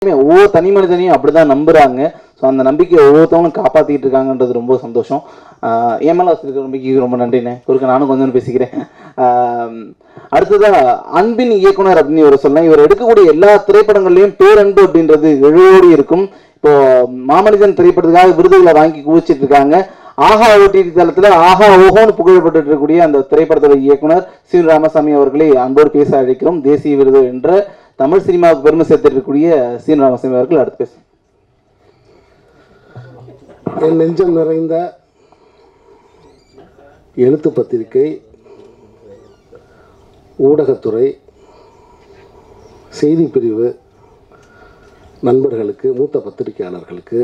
ஒவ்வொரு தனி மனிதனையும் அப்படிதான் நம்புறாங்க. ஸோ அந்த நம்பிக்கையை ஒவ்வொருத்தவங்களும் காப்பாற்றிட்டு இருக்காங்கன்றது ரொம்ப சந்தோஷம். என் மேலே வச்சிருக்க நம்பிக்கைக்கு ரொம்ப நன்றிண்ணே. குறுக்க நானும் கொஞ்சம் பேசிக்கிறேன். அடுத்ததாக அன்பின் இயக்குனர் அப்படின்னு இவர் சொல்லலாம். இவர் எடுக்கக்கூடிய எல்லா திரைப்படங்கள்லையும் பேரன்பு அப்படின்றது எழுவோடி இருக்கும். இப்போ மாமனிதன் திரைப்படத்துக்காக விருதுகளை வாங்கி குவிச்சிட்டு இருக்காங்க. ஆஹா ஓடிடி தளத்தில் ஆஹா ஓஹோன்னு புகழப்பட்டு இருக்கக்கூடிய அந்த திரைப்படத்தோட இயக்குனர் சீனு ராமசாமி அவர்களை அன்போடு பேச அழைக்கிறோம். தேசிய விருது என்ற தமிழ் சினிமாவுக்கு பெருமை சேர்த்திருக்கக்கூடிய சீனு ராமசாமி அவர்கள் அடுத்து பேசும். என் நெஞ்சம் நிறைந்த எழுத்து பத்திரிகை, ஊடகத்துறை, செய்தி பிரிவு நண்பர்களுக்கு, மூத்த பத்திரிகையாளர்களுக்கு,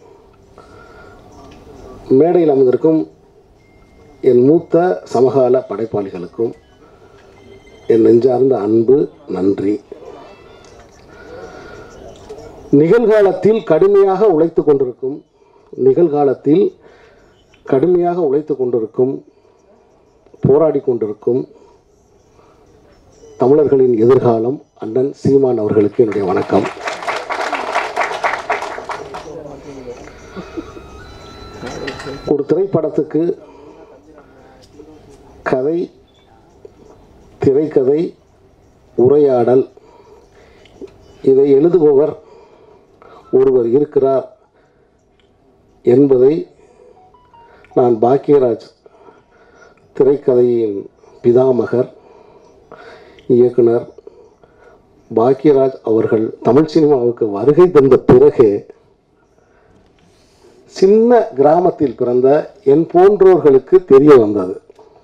மேடையில் அமர்ந்திருக்கும் என் மூத்த சமகால படைப்பாளிகளுக்கும் என் நெஞ்சார்ந்த அன்பு நன்றி. நிகழ்காலத்தில் கடுமையாக உழைத்து கொண்டிருக்கும் போராடி கொண்டிருக்கும் தமிழர்களின் எதிர்காலம் அண்ணன் சீமான் அவர்களுக்கு என்னுடைய வணக்கம். ஒரு திரைப்படத்துக்கு கதை, திரைக்கதை, உரையாடல், இதை எழுதுபவர் ஒருவர் இருக்கிறார் என்பதை நான் பாக்கியராஜ் திரைக்கதையின் பிதாமகர் இயக்குனர் பாக்கியராஜ் அவர்கள் தமிழ் சினிமாவுக்கு வருகை தந்த பிறகு சின்ன கிராமத்தில் பிறந்த என் போன்றோர்களுக்கு தெரிய வந்தது.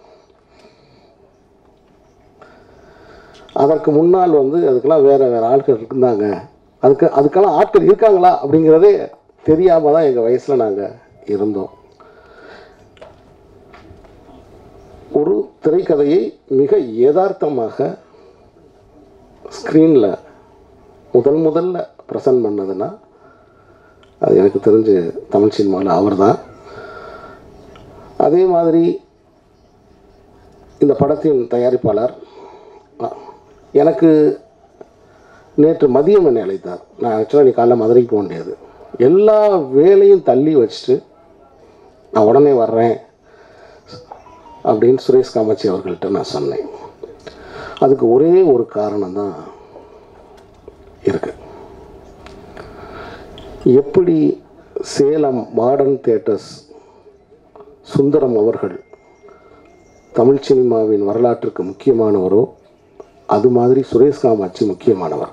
அதற்கு முன்னால் அதுக்கெல்லாம் வேற ஆட்கள் இருந்தாங்க, அதுக்கெல்லாம் ஆட்கள் இருக்காங்களா அப்படிங்கிறதே தெரியாமல் தான் எங்கள் வயசில் நாங்கள் இருந்தோம். ஒரு திரைக்கதையை மிக யதார்த்தமாக ஸ்க்ரீனில் முதல்ல ப்ரெசன்ட் பண்ணதுன்னா அது எனக்கு தெரிஞ்சு தமிழ் சினிமாவில் அவர் தான். அதே மாதிரி இந்த படத்தின் தயாரிப்பாளர் எனக்கு நேற்று மதியம் என்னை அழைத்தார். நான் ஆக்சுவலாக நீ காலைல மதுரைக்கு போக முடியாது, எல்லா வேலையும் தள்ளி வச்சுட்டு நான் உடனே வர்றேன் அப்படின்னு சுரேஷ் காமாட்சி அவர்கள்ட்ட நான் சொன்னேன். அதுக்கு ஒரே ஒரு காரணம் தான் இருக்கு. எப்படி சேலம் மாடர்ன் தியேட்டர்ஸ் சுந்தரம் அவர்கள் தமிழ் சினிமாவின் வரலாற்றுக்கு முக்கியமானவரோ அது மாதிரி சுரேஷ் காமாட்சி முக்கியமானவர்.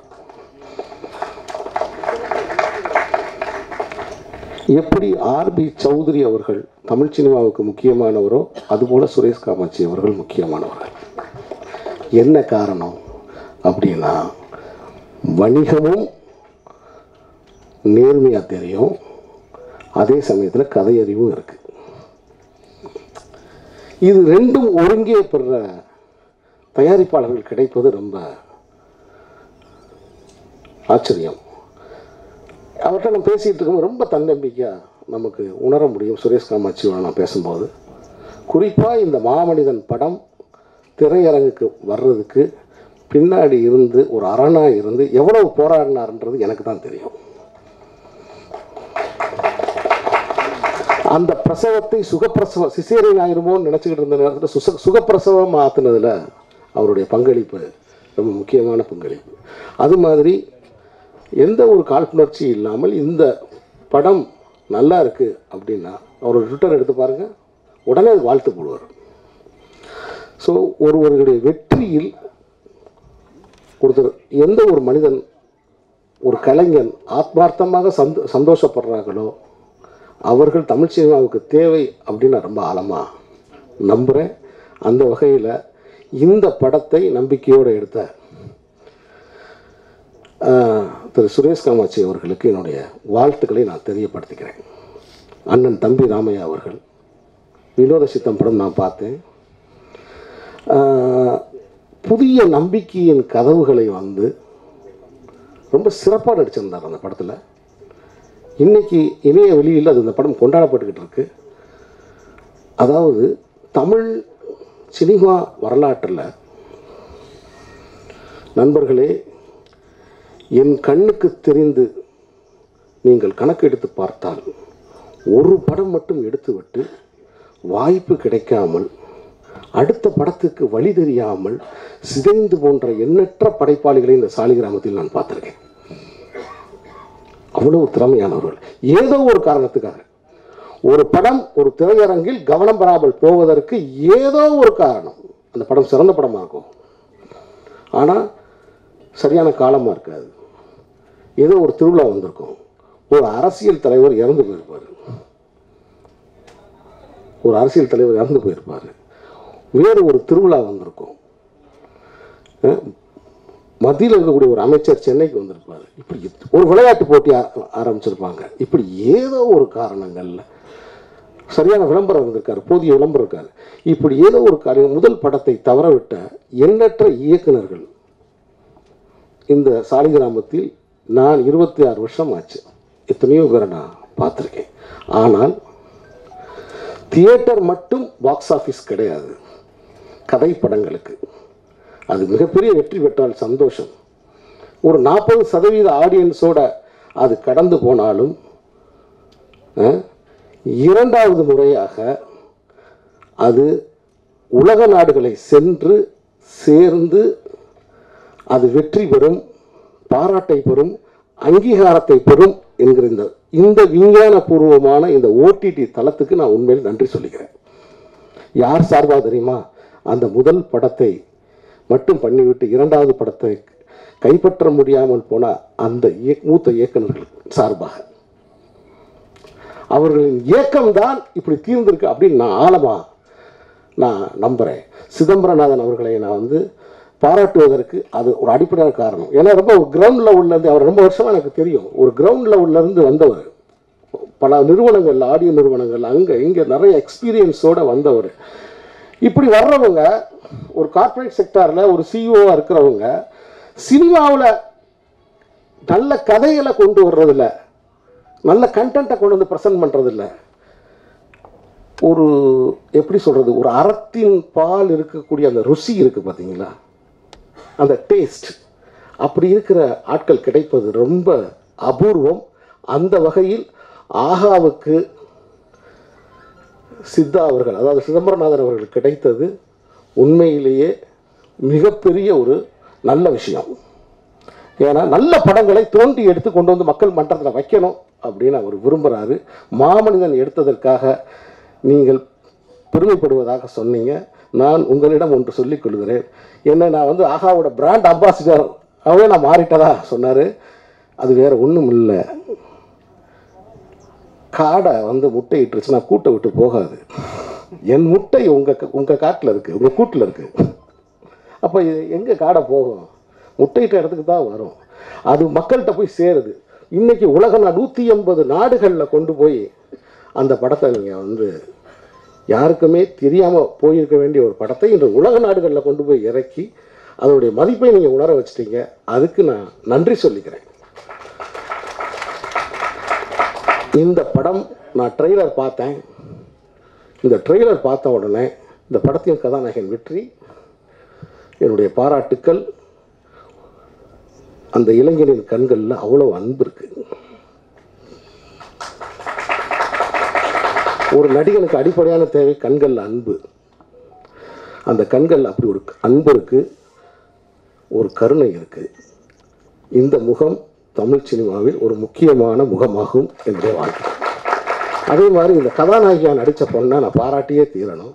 எப்படி ஆர்பி சௌத்ரி அவர்கள் தமிழ் சினிமாவுக்கு முக்கியமானவரோ அதுபோல சுரேஷ் காமாட்சி அவர்கள் முக்கியமானவர்கள். என்ன காரணம் அப்படின்னா, வணிகமும் நேர்மையாக தெரியும், அதே சமயத்தில் கதையறிவும் இருக்கு. இது ரெண்டும் ஒருங்கே பெற தயாரிப்பாளர்கள் கிடைப்பது ரொம்ப ஆச்சரியம். அவர்கிட்ட நம்ம பேசிகிட்டு இருக்கும்போது ரொம்ப தன்னம்பிக்கையாக நமக்கு உணர முடியும். சுரேஷ் காமாட்சியோட நான் பேசும்போது குறிப்பாக இந்த மாமனிதன் படம் திரையரங்குக்கு வர்றதுக்கு பின்னாடி இருந்து ஒரு அரணாக இருந்து எவ்வளவு போராடினார்ன்றது எனக்கு தான் தெரியும். அந்த பிரசவத்தை சுகப்பிரசவம் சிசேரியன் ஆயிருமோன்னு நினச்சிக்கிட்டு இருந்த நேரத்தில் சுகப்பிரசவம் மாற்றினதில் அவருடைய பங்களிப்பு ரொம்ப முக்கியமான பங்களிப்பு. அது மாதிரி எந்த ஒரு காழ்ப்புணர்ச்சி இல்லாமல் இந்த படம் நல்லா இருக்குது அப்படின்னா அவர் ட்விட்டர் எடுத்து பாருங்கள், உடனே அது வாழ்த்து போடுவார். ஸோ ஒருவருடைய வெற்றியில் ஒருத்தர் எந்த ஒரு மனிதன் ஒரு கலைஞன் ஆத்மார்த்தமாக சந்தோஷப்படுறாங்களோ அவர்கள் தமிழ் சினிமாவுக்கு தேவை அப்படின்னு நான் ரொம்ப ஆழமாக நம்புகிறேன். அந்த வகையில் இந்த படத்தை நம்பிக்கையோடு எடுத்த திரு சுரேஷ் காமாட்சி அவர்களுக்கு என்னுடைய வாழ்த்துக்களை நான் தெரியப்படுத்திக்கிறேன். அண்ணன் தம்பி ராமையா அவர்கள் வினோத சித்தம் படம் நான் பார்த்தேன். புதிய நம்பிக்கையின் கதவுகளை ரொம்ப சிறப்பாக நடிச்சிருந்தார் அந்த படத்தில். இன்றைக்கி இணைய வெளியில் அது இந்த படம் கொண்டாடப்பட்டுக்கிட்டு இருக்கு. அதாவது தமிழ் சினிமா வரலாற்றில் நண்பர்களே என் கண்ணுக்கு தெரிந்து நீங்கள் கணக்கெடுத்து பார்த்தால் ஒரு படம் மட்டும் எடுத்துவிட்டு வாய்ப்பு கிடைக்காமல் அடுத்த படத்துக்கு வழி தெரியாமல் சிதைந்து போன்ற எண்ணற்ற படைப்பாளிகளை இந்த சாலிகிராமத்தில் நான் பார்த்திருக்கேன். அவ்வளவு திறமையானவர்கள். ஏதோ ஒரு காரணத்துக்காக ஒரு படம் ஒரு திரையரங்கில் கவனம் பெறாமல் போவதற்கு ஏதோ ஒரு காரணம். அந்த படம் சிறந்த படமாக இருக்கும், ஆனால் சரியான காலமாக இருக்காது. ஏதோ ஒரு திருவிழா வந்திருக்கும், ஒரு அரசியல் தலைவர் இறந்து போயிருப்பார், வேறு ஒரு திருவிழா வந்திருக்கும், மத்தியில் இருக்கக்கூடிய ஒரு அமைச்சர் சென்னைக்கு வந்திருப்பார், இப்படி ஒரு விளையாட்டு போட்டி ஆரம்பிச்சிருப்பாங்க. இப்படி ஏதோ ஒரு காரணங்கள்ல சரியான விளம்பரம் இருந்திருக்காரு, போதிய விளம்பரம் இருக்காரு. இப்படி ஏதோ ஒரு காரியம் முதல் படத்தை தவறவிட்ட எண்ணற்ற இயக்குநர்கள் இந்த சாலிகிராமத்தில் நான் 26 வருஷம் ஆச்சு, எத்தனையோ பேரை நான் பார்த்துருக்கேன். ஆனால் தியேட்டர் மட்டும் பாக்ஸ் ஆஃபீஸ் கிடையாது. கதை படங்களுக்கு அது மிகப்பெரிய வெற்றி பெற்றால் சந்தோஷம். ஒரு 40% ஆடியன்ஸோட அது கடந்து போனாலும் இரண்டாவது முறையாக அது உலக நாடுகளை சென்று சேர்ந்து அது வெற்றி பெறும், பாராட்டை பெறும், அங்கீகாரத்தை பெறும் என்கிற இந்த விஞ்ஞான பூர்வமான இந்த ஓடிடி தளத்துக்கு நான் உண்மையில் நன்றி சொல்லிக்கிறேன். யார் சார்பாக தெரியுமா? அந்த முதல் படத்தை மட்டும் பண்ணிவிட்டு இரண்டாவது படத்தை கைப்பற்ற முடியாமல் போன அந்த மூத்த இயக்குநர்கள் சார்பாக. அவர்களின் இயக்கம்தான் இப்படி தீர்ந்திருக்கு அப்படின்னு நான் ஆழமாக நான் நம்புகிறேன். சிதம்பரநாதன் அவர்களை நான் பாராட்டுவதற்கு அது ஒரு அடிப்படையான காரணம். ஏன்னா ரொம்ப கிரவுண்ட் லெவல்லேருந்து அவர் ரொம்ப வருஷமாக எனக்கு தெரியும். ஒரு கிரவுண்ட் லெவல்லேருந்து வந்தவர், பல நிறுவனங்கள், ஆடியோ நிறுவனங்கள், அங்கே இங்கே நிறைய எக்ஸ்பீரியன்ஸோடு வந்தவர். இப்படி வர்றவங்க ஒரு கார்ப்பரேட் செக்டாரில் ஒரு சிஇஓவாக இருக்கிறவங்க சினிமாவில் நல்ல கதைகளை கொண்டு வர்றதில்ல, நல்ல கண்டென்ட்டை கொண்டு வந்து ப்ரெசென்ட் பண்ணுறதில்ல. ஒரு எப்படி சொல்கிறது, ஒரு அறத்தின் பால் இருக்கக்கூடிய அந்த ருசி இருக்குது பார்த்தீங்களா, அந்த டேஸ்ட், அப்படி இருக்கிற ஆட்கள் கிடைப்பது ரொம்ப அபூர்வம். அந்த வகையில் ஆகாவுக்கு சித்தா அவர்கள், அதாவது சிதம்பரநாதன் அவர்கள் கிடைத்தது உண்மையிலேயே மிகப்பெரிய ஒரு நல்ல விஷயம். ஏன்னா நல்ல படங்களை தோண்டி எடுத்து கொண்டு வந்து மக்கள் மன்றத்தில் வைக்கணும் அப்படின்னு அவர் விரும்புகிறாரு. மாமனிதன் எடுத்ததற்காக நீங்கள் பெருமைப்படுவதாக சொன்னீங்க. நான் உங்களிடம் ஒன்று சொல்லிக் கொள்கிறேன். என்ன, நான் ஆகாவோட பிராண்ட் அம்பாசிடர் அவரே நான் மாறிட்டதா சொன்னார். அது வேறு ஒன்றும் இல்லை, காடை முட்டை இட்டுருச்சுன்னா கூட்டை விட்டு போகாது. என் முட்டை உங்கள் காட்டில் இருக்குது, உங்கள் கூட்டில் இருக்குது. அப்போ எங்கே காடை போகும்? முட்டையிட்ட இடத்துக்கு தான் வரும். அது மக்கள்கிட்ட போய் சேருது. இன்றைக்கி உலக 180 நாடுகளில் கொண்டு போய் அந்த படத்தை நீங்கள் யாருக்குமே தெரியாமல் போயிருக்க வேண்டிய ஒரு படத்தை இன்று உலக நாடுகளில் கொண்டு போய் இறக்கி அதனுடைய மதிப்பை நீங்கள் உணர வச்சிட்டீங்க. அதுக்கு நான் நன்றி சொல்லிக்கிறேன். இந்த படம் நான் ட்ரெய்லர் பார்த்தேன். இந்த ட்ரெய்லர் பார்த்த உடனே இந்த படத்தின் கதாநாயகன் வெற்றி, என்னுடைய பாராட்டுக்கள். அந்த இளைஞனின் கண்களில் அவ்வளோ அன்பு இருக்கு. ஒரு நடிகனுக்கு அடிப்படையான தேவை கண்களில் அன்பு. அந்த கண்கள் அப்படி ஒரு அன்பு இருக்கு, ஒரு கருணை இருக்கு. இந்த முகம் தமிழ் சினிமாவில் ஒரு முக்கியமான முகமாகும் என்று வாழ்க்கை. அதே மாதிரி இந்த கதாநாயகியாக நடித்த பொண்ணை நான் பாராட்டியே தீரணும்.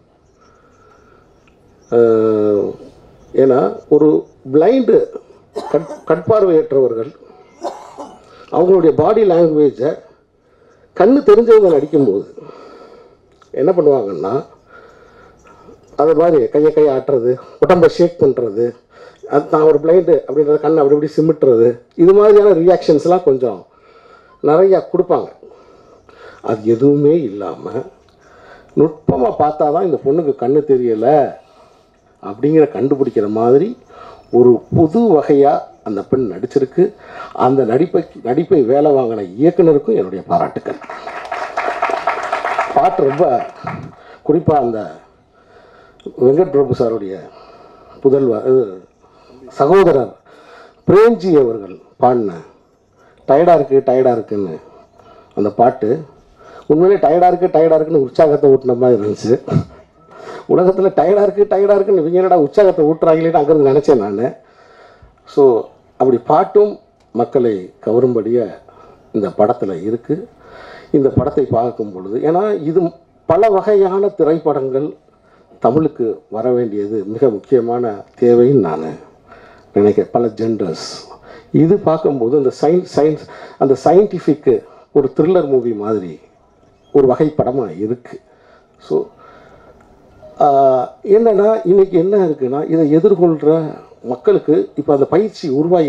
ஏன்னா ஒரு பிளைண்டு கட்பார்வையற்றவர்கள் அவங்களுடைய பாடி லாங்குவேஜை கண்ணு தெரிஞ்சவங்க நடிக்கும்போது என்ன பண்ணுவாங்கன்னா, அது மாதிரி கையை ஆட்டுறது, உடம்பை ஷேக் பண்ணுறது, அது நான் ஒரு பிளைண்டு அப்படின்றத கண்ணை அப்படி இப்படி சிமிட்டுறது, இது மாதிரியான ரியாக்ஷன்ஸ்லாம் கொஞ்சம் நிறையா கொடுப்பாங்க. அது எதுவுமே இல்லாமல் நுட்பமாக பார்த்தா தான் இந்த பொண்ணுக்கு கண்ணு தெரியலை அப்படிங்கிற கண்டுபிடிக்கிற மாதிரி ஒரு புது வகையாக அந்த பெண் நடிச்சிருக்கு. அந்த நடிப்பை வேலை வாங்கின இயக்குனருக்கும் என்னுடைய பாராட்டுக்கள். பாட்டு ரொம்ப குறிப்பாக அந்த வெங்கட் பிரபு சாருடைய புதல்வர் சகோதரர் பிரேம்ஜி அவர்கள் பாடினேன், டயர்டாக இருக்குன்னு. அந்த பாட்டு உண்மையிலே டயர்டாக இருக்குன்னு உற்சாகத்தை ஊட்டின மாதிரி இருந்துச்சு. உலகத்தில் டயர்டாக இருக்குன்னு இவங்க என்னடா உற்சாகத்தை ஊட்டுறாங்களேன்னு அங்கேருந்து நினச்சேன் நான். ஸோ அப்படி பாட்டும் மக்களை கவரும்படியாக இந்த படத்தில் இருக்குது. இந்த படத்தை பார்க்கும் பொழுது, ஏன்னா இது பல வகையான திரைப்படங்கள் தமிழுக்கு வர வேண்டியது மிக முக்கியமான தேவைன்னு நான் நினைக்கிறேன். பல ஜெண்டர்ஸ் இது பார்க்கும்போது அந்த அந்த சயின்டிஃபிக்கு ஒரு த்ரில்லர் மூவி மாதிரி ஒரு வகை படமாக இருக்குது. ஸோ என்னென்னா இன்றைக்கி என்ன இருக்குன்னா, இதை எதிர்கொள்கிற மக்களுக்கு இப்போ அந்த பயிற்சி உருவாகி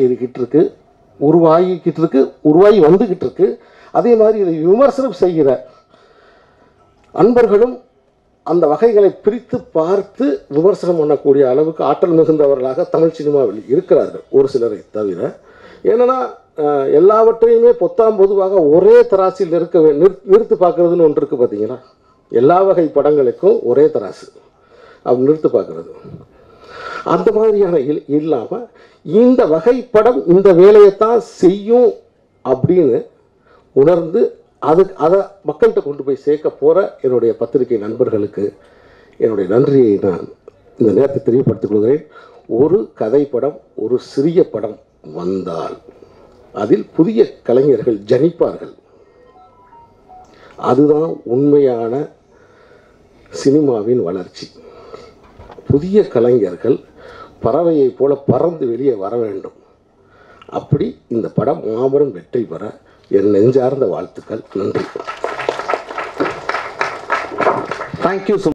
வந்துக்கிட்டு இருக்கு. அதே மாதிரி இதை விமர்சனம் செய்கிற அன்பர்களும் அந்த வகைகளை பிரித்து பார்த்து விமர்சனம் பண்ணக்கூடிய அளவுக்கு ஆற்றல் மிகுந்தவர்களாக தமிழ் சினிமாவில் இருக்கிறார்கள், ஒரு சிலரை தவிர. ஏன்னா எல்லாவற்றையுமே பொதுவாக ஒரே தராசில் நிறுத்து பார்க்குறதுன்னு ஒன்று இருக்குது பார்த்தீங்களா. எல்லா வகை படங்களுக்கும் ஒரே தராசு அப்படி நிறுத்து பார்க்குறது. அந்த மாதிரியான இல்லாமல் இந்த வகை படம் இந்த வேலையைத்தான் செய்யும் அப்படின்னு உணர்ந்து அதை மக்கள்கிட்ட கொண்டு போய் சேர்க்க போகிற என்னுடைய பத்திரிகை நண்பர்களுக்கு என்னுடைய நன்றியை நான் இந்த நேரத்தை தெரியப்படுத்திக் கொள்கிறேன். ஒரு கதை படம், ஒரு சிறிய படம் வந்தால் அதில் புதிய கலைஞர்கள் ஜனிப்பார்கள். அதுதான் உண்மையான சினிமாவின் வளர்ச்சி. புதிய கலைஞர்கள் பறவையை போல பறந்து வெளியே வர வேண்டும். அப்படி இந்த படம் மாபெரும் வெற்றி பெற என் நெஞ்சார்ந்த வாழ்த்துக்கள். நன்றி. தேங்க்யூ.